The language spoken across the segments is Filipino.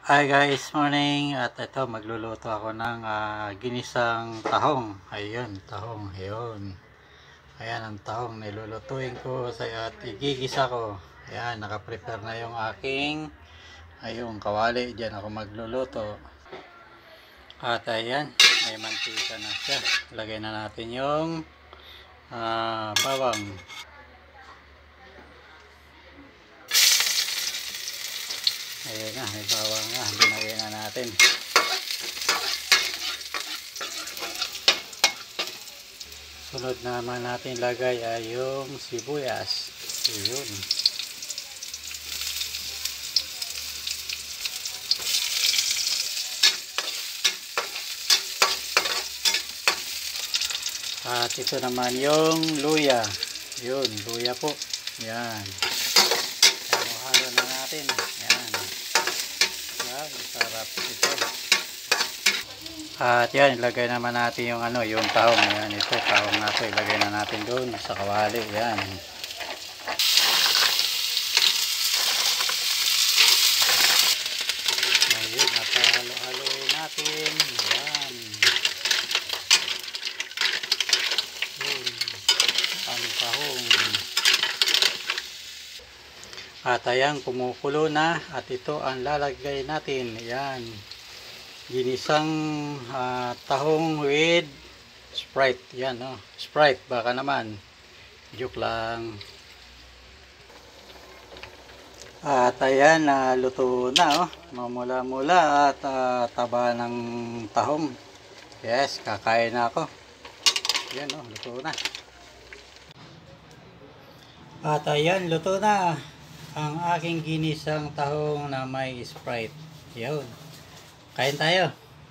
Hi guys, morning. At ito magluluto ako ng ginisang tahong. Ayun, tahong. Ayun. Ayan ang tahong nilulutuin ko at igigisa ko. Ayan, naka-prepare na yung aking ayun, kawali. Diyan ako magluluto. At ayan, may mantika na siya. Lagay na natin yung bawang. Ayan na, may bawang na. Binagay na natin. Sunod naman natin lagay ay yung sibuyas. Ayun. At ito naman yung luya. Yun, luya po. Yan. Halo na natin. Yan. Yan, sarap ito. At yan, ilagay naman natin yung yung tahong. Yan, ito, tahong na ito. Ilagay na natin doon sa kawali. Yan. Ayun, halo-haloin natin. Yan. Ang tahong. At ayan, kumukulo na. At ito ang lalagay natin. Yan. Ginisang tahong with Sprite. Yan, no? Sprite, baka naman. Joke lang. At ayan, luto na, oh. Mamula-mula at taba ng tahong. Yes, kakain na ako. Yan, oh, luto na. At ayan, luto na ang aking ginisang tahong na may Sprite. Yun. Kain tayo.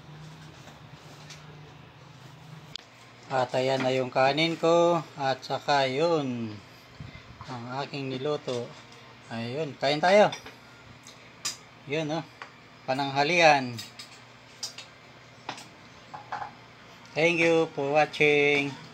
At ayan na yung kanin ko. At saka yun, ang aking niluto. Ayun, kain tayo. Yun, oh. Pananghalian. Thank you for watching.